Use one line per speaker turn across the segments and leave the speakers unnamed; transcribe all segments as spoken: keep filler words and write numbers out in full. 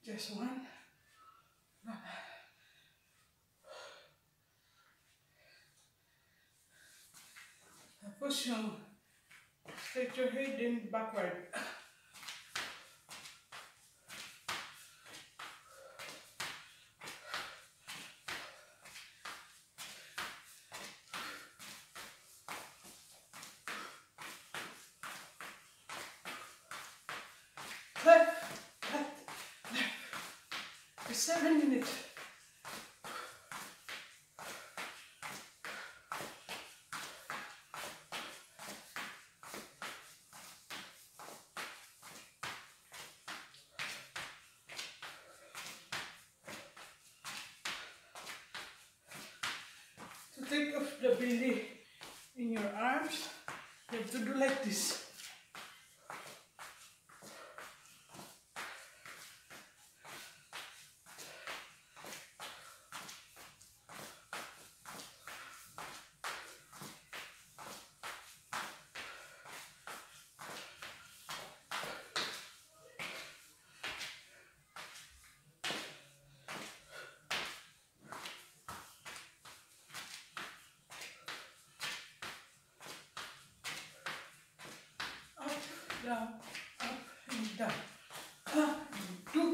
Just one. Push your, straight your head in backward. Left, left, left. For seven minutes. To take off the belly in your arms, you have to do like this. Down, up and down, up and two,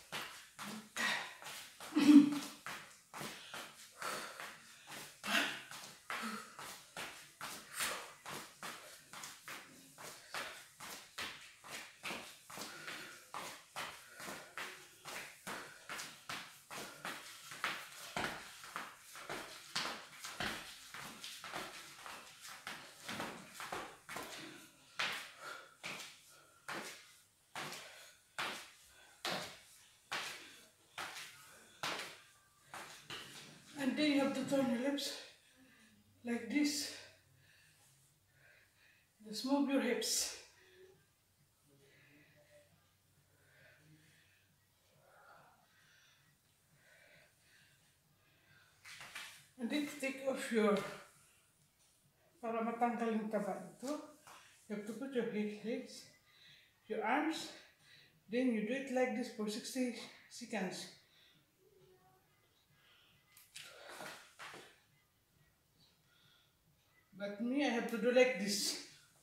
and then you have to turn your lips like this. Just move your hips. And then take off your, para matanggal yung taba ito, you have to put your legs, your arms, then you do it like this for sixty seconds. But me, I have to do like this.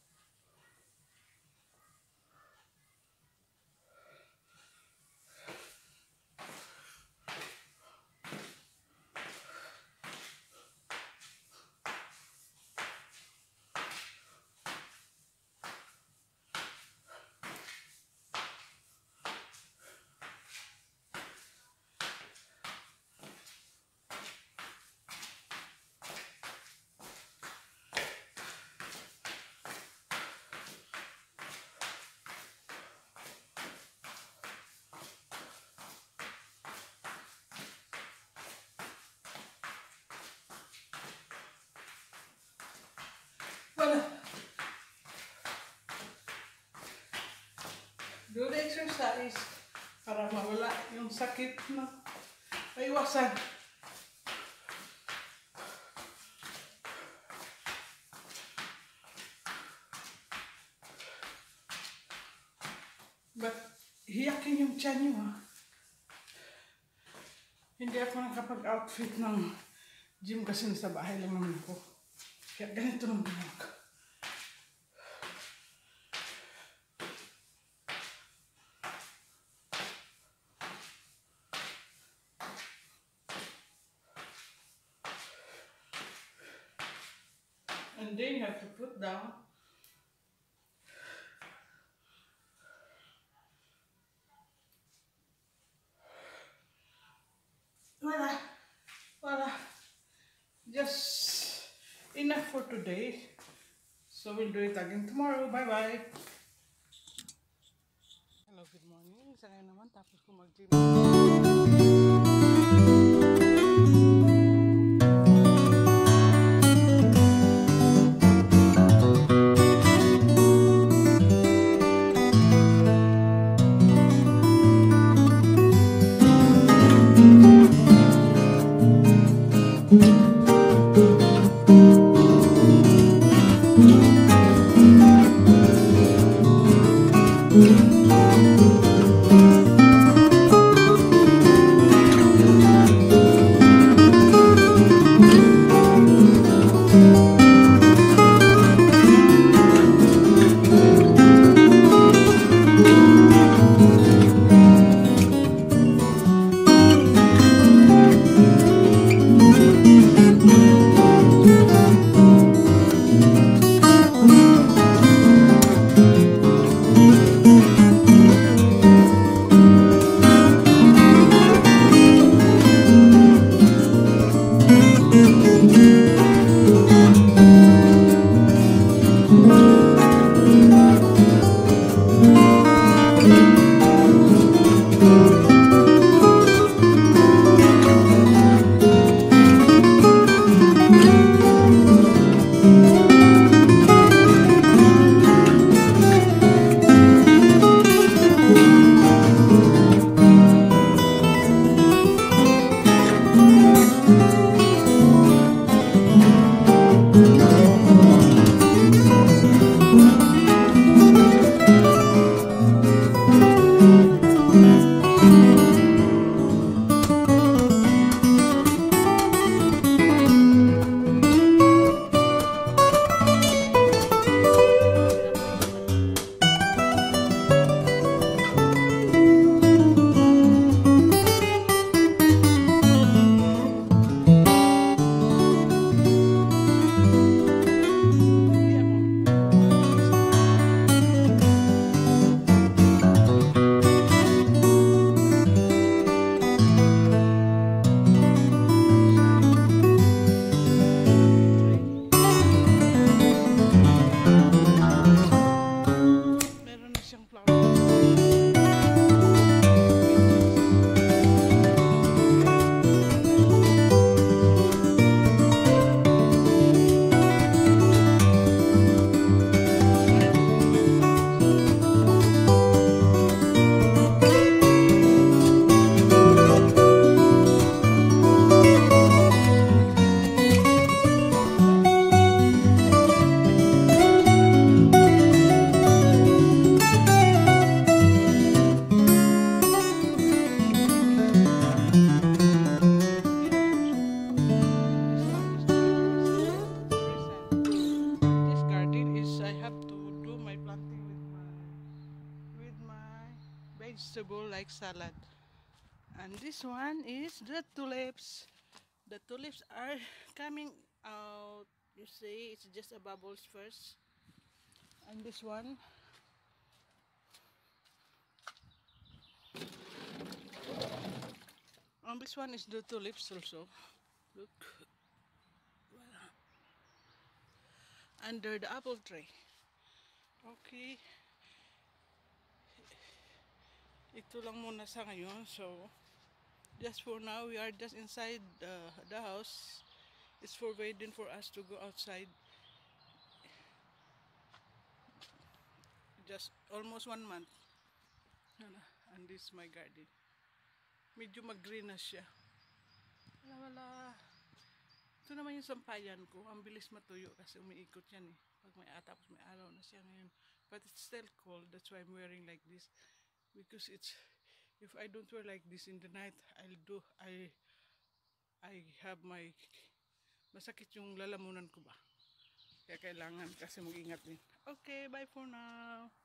Do the exercise para mawala yung sakit na maiwasan. But hiyakin yung tiyan nyo, ha? Hindi ako nakapag-outfit ng gym kasi nasa bahay lang naman ako. Kaya ganito lang ginawa ko. And then you have to put down voila, voila, just enough for today, so we'll do it again tomorrow. Bye bye. Hello, good morning. Sa ngayon naman tapos ko mag-gym. vegetable like salad. And this one is the tulips. The tulips are coming out. You see, it's just a bubbles first. And this one, and this one is the tulips also. Look, under the apple tree. Okay, ito lang muna sa ngayon. So, just for now, we are just inside the, the house. It's forbidden for us to go outside. Just almost one month. And this is my garden. Medyo mag-green na siya. Wala, wala. Ito naman yung sampayan ko. Ang bilis matuyo kasi umiikot yan eh. Pag may atapos may araw na siya ngayon. But it's still cold. That's why I'm wearing like this. Because it's, if I don't wear like this in the night, I'll do, I, I have my, masakit yung lalamunan ko ba. Kaya kailangan kasi mag-ingat din. Okay, bye for now.